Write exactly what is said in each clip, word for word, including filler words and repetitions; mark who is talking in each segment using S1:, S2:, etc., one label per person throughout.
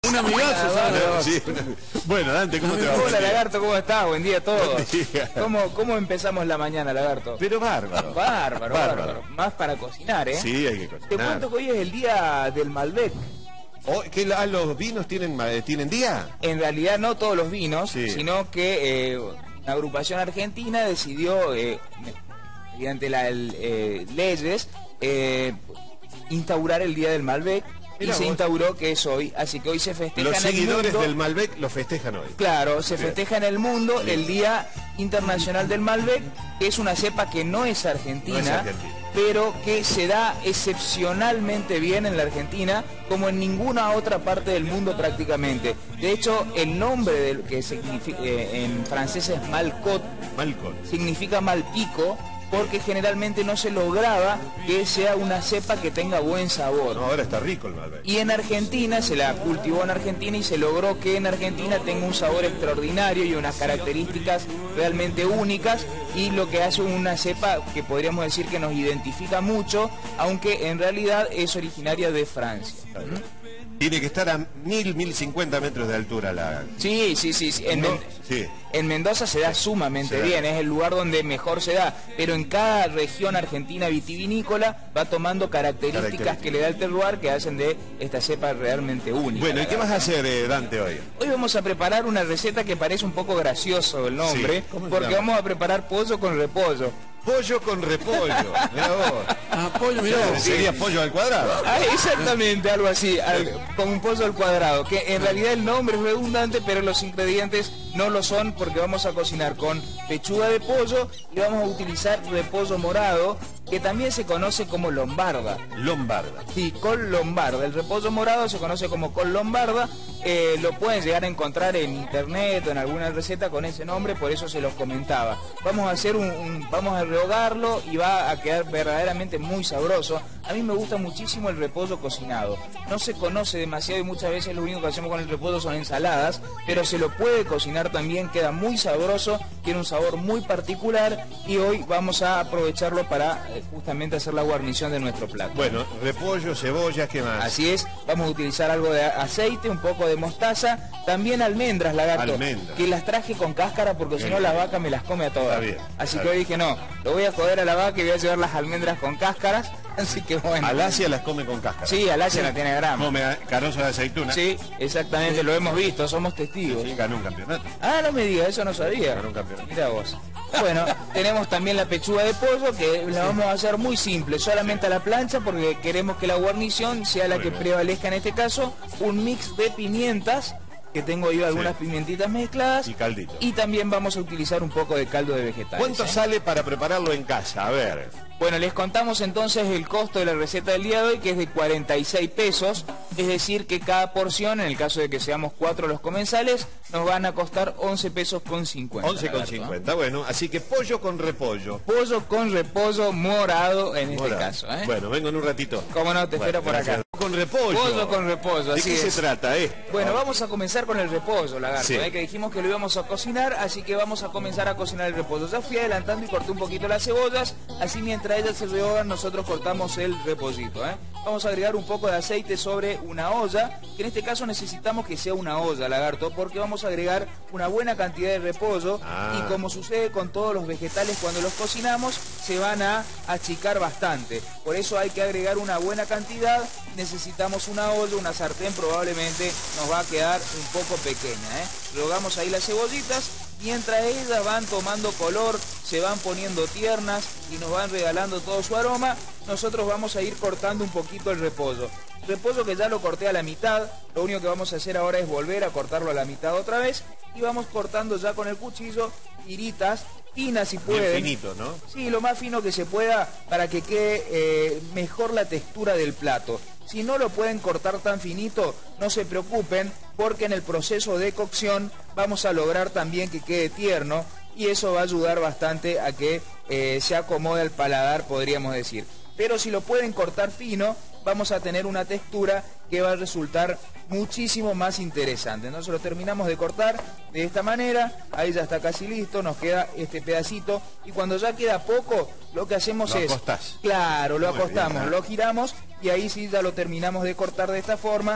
S1: Un amigazo, ¿sabes?
S2: Sí, una... Bueno, Dante, ¿cómo te va?
S3: Hola, Lagarto, ¿cómo estás? Buen día a todos.
S2: Buen día.
S3: ¿Cómo, ¿Cómo empezamos la mañana, Lagarto?
S2: Pero bárbaro.
S3: Bárbaro,
S2: Bárbaro.
S3: bárbaro. Más para cocinar, ¿eh?
S2: Sí, hay que cocinar.
S3: Te cuento que hoy es el día del Malbec.
S2: Oh, ¿que la- ¿Los vinos tienen, eh, tienen día?
S3: En realidad no todos los vinos,
S2: Sí.
S3: sino que eh, una agrupación argentina decidió, eh, mediante las eh, leyes, eh, instaurar el día del Malbec.
S2: Mirá
S3: y se
S2: vos.
S3: instauró que es hoy, así que hoy se festeja
S2: Los
S3: en el
S2: seguidores
S3: mundo.
S2: del Malbec lo festejan hoy.
S3: Claro, se
S2: Bien.
S3: festeja en el mundo el Día Internacional del Malbec, que es una cepa que no es argentina,
S2: No es argentina.
S3: pero que se da excepcionalmente bien en la Argentina, como en ninguna otra parte del mundo prácticamente. De hecho, el nombre del que significa, eh, en francés es Malcot,
S2: Malcol.
S3: significa mal pico, porque generalmente no se lograba que sea una cepa que tenga buen sabor.
S2: No, ahora está rico el Malbec.
S3: Y en Argentina, se la cultivó en Argentina y se logró que en Argentina tenga un sabor extraordinario y unas características realmente únicas, y lo que hace una cepa que podríamos decir que nos identifica mucho, aunque en realidad es originaria de Francia.
S2: Tiene que estar a mil, mil cincuenta metros de altura la...
S3: Sí, sí, sí, sí. En,
S2: No,
S3: Men-
S2: sí.
S3: en Mendoza se da sumamente
S2: Se da.
S3: bien, es el lugar donde mejor se da, pero en cada región argentina vitivinícola va tomando características,
S2: Características.
S3: que le da el terroir, que hacen de esta cepa realmente única.
S2: Bueno, ¿y
S3: la
S2: qué
S3: verdad.
S2: vas a hacer, eh, Dante, hoy?
S3: Hoy vamos a preparar una receta que parece un poco gracioso el nombre,
S2: Sí, ¿cómo se
S3: porque
S2: llama?
S3: vamos a preparar pollo con repollo.
S2: Pollo con repollo. Mirá vos.
S1: Ah, pollo, mirá vos.
S2: Sería pollo al cuadrado.
S3: Ah, exactamente, algo así, al- con un pollo al cuadrado, que en realidad el nombre es redundante, pero los ingredientes no lo son, porque vamos a cocinar con pechuga de pollo y vamos a utilizar repollo morado, que también se conoce como lombarda.
S2: Lombarda.
S3: Sí, col lombarda. El repollo morado se conoce como col lombarda. Eh, lo pueden llegar a encontrar en internet o en alguna receta con ese nombre, por eso se los comentaba. Vamos a hacer un, un- vamos a rehogarlo y va a quedar verdaderamente muy sabroso. A mí me gusta muchísimo el repollo cocinado. No se conoce demasiado y muchas veces lo único que hacemos con el repollo son ensaladas, pero se lo puede cocinar también, queda muy sabroso, tiene un sabor muy particular, y hoy vamos a aprovecharlo para eh, justamente hacer la guarnición de nuestro plato.
S2: Bueno, repollo, cebollas, ¿qué más?
S3: Así es, vamos a utilizar algo de aceite, un poco de mostaza, también almendras, Lagarto,
S2: Almendras.
S3: que las traje con cáscara porque si
S2: Bien.
S3: no la vaca me las come a todas.
S2: Está bien,
S3: Así
S2: está
S3: que hoy
S2: bien.
S3: dije, no, lo voy a joder a la vaca y voy a llevar las almendras con cáscaras, así que bueno.
S2: Alasia las come con cáscara.
S3: Sí, Alasia no tiene grama.
S2: Come a- carozo de aceituna.
S3: Sí, exactamente, lo hemos visto, somos testigos.
S2: Sí, ganó un campeonato.
S3: Ah, no me digas, eso no sabía.
S2: Ganó un campeonato.
S3: Mira vos. Bueno, tenemos también la pechuga de pollo, que la vamos a hacer muy simple, solamente a la plancha, porque queremos que la guarnición sea la
S2: Muy
S3: que
S2: bien.
S3: prevalezca en este caso. Un mix de pimientas, que tengo yo algunas
S2: Sí.
S3: pimientitas mezcladas.
S2: Y caldito.
S3: Y también vamos a utilizar un poco de caldo de vegetales.
S2: ¿Cuánto
S3: ¿eh?
S2: sale para prepararlo en casa? A ver.
S3: Bueno, les contamos entonces el costo de la receta del día de hoy, que es de cuarenta y seis pesos, es decir que cada porción, en el caso de que seamos cuatro los comensales, nos van a costar once pesos con cincuenta.
S2: once con
S3: Lagarto, ¿eh?
S2: cincuenta. Bueno, así que pollo con repollo.
S3: Pollo con repollo morado en este
S2: Morado.
S3: caso, ¿eh?
S2: Bueno, vengo en un ratito.
S3: Cómo no, te espero por
S2: gracias.
S3: acá.
S2: Con repollo.
S3: Pollo con repollo,
S2: ¿De
S3: así
S2: qué
S3: es.
S2: se trata, eh?
S3: Bueno, vamos a comenzar con el repollo, Lagarto,
S2: Sí.
S3: ¿eh? Que dijimos que lo íbamos a cocinar, así que vamos a comenzar a cocinar el repollo. Ya fui adelantando y corté un poquito las cebollas, así mientras ellas se rehogan nosotros cortamos el repollito, ¿eh? Vamos a agregar un poco de aceite sobre una olla, que en este caso necesitamos que sea una olla, Lagarto, porque vamos a agregar una buena cantidad de repollo,
S2: Ah.
S3: y como sucede con todos los vegetales cuando los cocinamos, se van a achicar bastante. Por eso hay que agregar una buena cantidad. Necesitamos una olla, una sartén probablemente nos va a quedar un poco pequeña, ¿eh? Rehogamos ahí las cebollitas, mientras ellas van tomando color, se van poniendo tiernas y nos van regalando todo su aroma, nosotros vamos a ir cortando un poquito el repollo. Repollo que ya lo corté a la mitad, lo único que vamos a hacer ahora es volver a cortarlo a la mitad otra vez, y vamos cortando ya con el cuchillo tiritas finas si
S2: Bien
S3: pueden.
S2: finito, ¿no?
S3: Sí, lo más fino que se pueda para que quede eh, mejor la textura del plato. Si no lo pueden cortar tan finito, no se preocupen, porque en el proceso de cocción vamos a lograr también que quede tierno, y eso va a ayudar bastante a que eh, se acomode al paladar, podríamos decir. Pero si lo pueden cortar fino, vamos a tener una textura que va a resultar muchísimo más interesante. Entonces lo terminamos de cortar de esta manera, ahí ya está casi listo, nos queda este pedacito, y cuando ya queda poco, lo que hacemos
S2: Lo
S3: es...
S2: acostás.
S3: Claro, lo
S2: Muy
S3: acostamos,
S2: bien, ¿eh?
S3: lo giramos, y ahí sí ya lo terminamos de cortar de esta forma,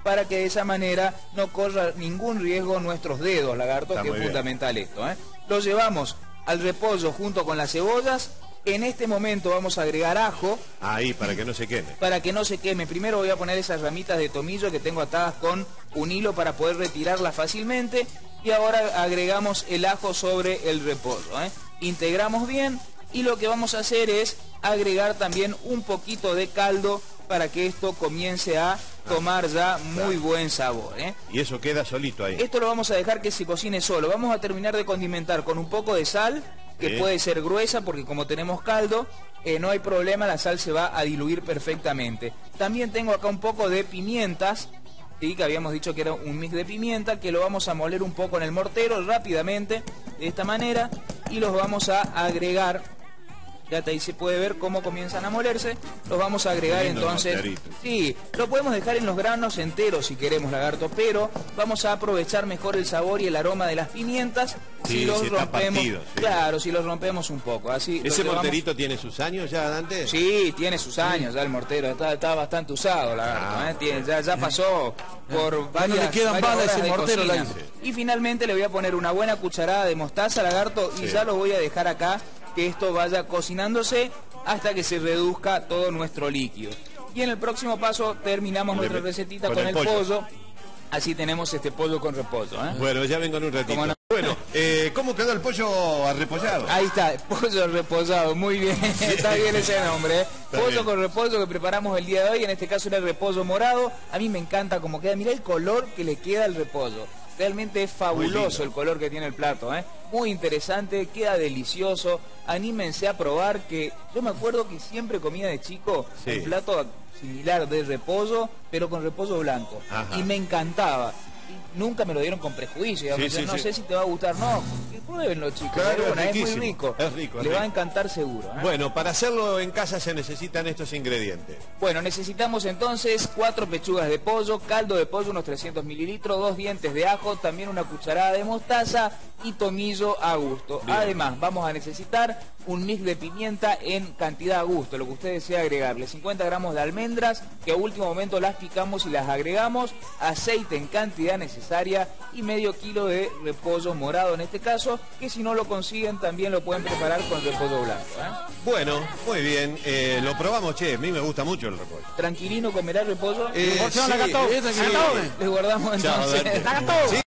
S3: para que de esa manera no corra ningún riesgo nuestros dedos, lagarto,
S2: Está
S3: que es
S2: muy bien.
S3: fundamental esto, ¿eh? Lo llevamos al repollo junto con las cebollas. En este momento vamos a agregar ajo
S2: Ahí, para que no se queme.
S3: para que no se queme. Primero voy a poner esas ramitas de tomillo que tengo atadas con un hilo para poder retirarlas fácilmente. Y ahora agregamos el ajo sobre el repollo, ¿eh? Integramos bien y lo que vamos a hacer es agregar también un poquito de caldo para que esto comience a tomar ya muy buen sabor, ¿eh?
S2: Y eso queda solito ahí.
S3: Esto lo vamos a dejar que se cocine solo. Vamos a terminar de condimentar con un poco de sal, que
S2: Sí.
S3: puede ser gruesa porque como tenemos caldo, eh, no hay problema, la sal se va a diluir perfectamente. También tengo acá un poco de pimientas, ¿sí? Que habíamos dicho que era un mix de pimienta, que lo vamos a moler un poco en el mortero rápidamente, de esta manera, y los vamos a agregar. Ya ahí se puede ver cómo comienzan a molerse. Los vamos a agregar
S2: Qué lindo
S3: entonces.
S2: morterito.
S3: Sí, lo podemos dejar en los granos enteros si queremos, lagarto, pero vamos a aprovechar mejor el sabor y el aroma de las pimientas
S2: Sí,
S3: si los
S2: si está
S3: rompemos.
S2: partido, sí.
S3: Claro, si los rompemos un poco. Así lo
S2: ¿Ese
S3: llevamos-
S2: morterito tiene sus años ya, Dante?
S3: Sí, tiene sus años ya el mortero, está, está bastante usado, lagarto,
S2: Ah,
S3: ¿eh? Tiene- ya, ya pasó por varias,
S1: le quedan
S3: varias
S1: balas a
S3: horas
S1: ese
S3: de
S1: mortero,
S3: cocina.
S1: la dice.
S3: Y finalmente le voy a poner una buena cucharada de mostaza, lagarto, y
S2: Sí.
S3: ya lo voy a dejar acá, que esto vaya cocinándose hasta que se reduzca todo nuestro líquido. Y en el próximo paso terminamos
S2: Le
S3: nuestra
S2: met-
S3: recetita
S2: con
S3: con,
S2: el
S3: el
S2: pollo.
S3: pollo. Así tenemos este pollo con repollo, ¿eh?
S2: Bueno, ya vengo en un ratito.
S3: ¿Cómo no?
S2: Bueno, eh, ¿cómo quedó el pollo arrepollado?
S3: Ahí está, pollo reposado, muy bien, está bien ese nombre, ¿eh? Pollo
S2: bien.
S3: con repollo que preparamos el día de hoy, en este caso era el repollo morado. A mí me encanta cómo queda, mirá el color que le queda al repollo. Realmente es
S2: Muy
S3: fabuloso
S2: lindo.
S3: el color que tiene el plato, ¿eh? Muy interesante, queda delicioso. Anímense a probar, que yo me acuerdo que siempre comía de chico
S2: Sí.
S3: un plato similar de repollo, pero con repollo blanco.
S2: Ajá.
S3: Y me encantaba. Y nunca me lo dieron con prejuicio. digamos,
S2: Sí, sí,
S3: no
S2: sí.
S3: sé si te va a gustar, no. Que pruébenlo, chicos.
S2: Claro,
S3: Pero bueno,
S2: es
S3: es muy
S2: riquísimo.
S3: rico.
S2: Es rico, es
S3: Le va a
S2: rico.
S3: encantar seguro, ¿eh?
S2: Bueno, para hacerlo en casa se necesitan estos ingredientes.
S3: Bueno, necesitamos entonces cuatro pechugas de pollo, caldo de pollo, unos trescientos mililitros, dos dientes de ajo, también una cucharada de mostaza y tomillo a gusto.
S2: Bien.
S3: Además, vamos a necesitar un mix de pimienta en cantidad a gusto, lo que usted desea agregarle. cincuenta gramos de almendras, que a último momento las picamos y las agregamos. Aceite en cantidad necesaria y medio kilo de repollo morado en este caso, que si no lo consiguen también lo pueden preparar con repollo blanco, ¿eh?
S2: Bueno, muy bien. Eh, lo probamos, che. A mí me gusta mucho el repollo.
S3: Tranquilino, comerá repollo.
S2: Eh,
S1: Porción,
S2: sí,
S1: lagarto.
S2: eh,
S1: Sí.
S2: sí.
S3: Les guardamos
S2: Chao,
S3: entonces.
S2: Dante.
S1: ¡Lagarto!
S2: Sí.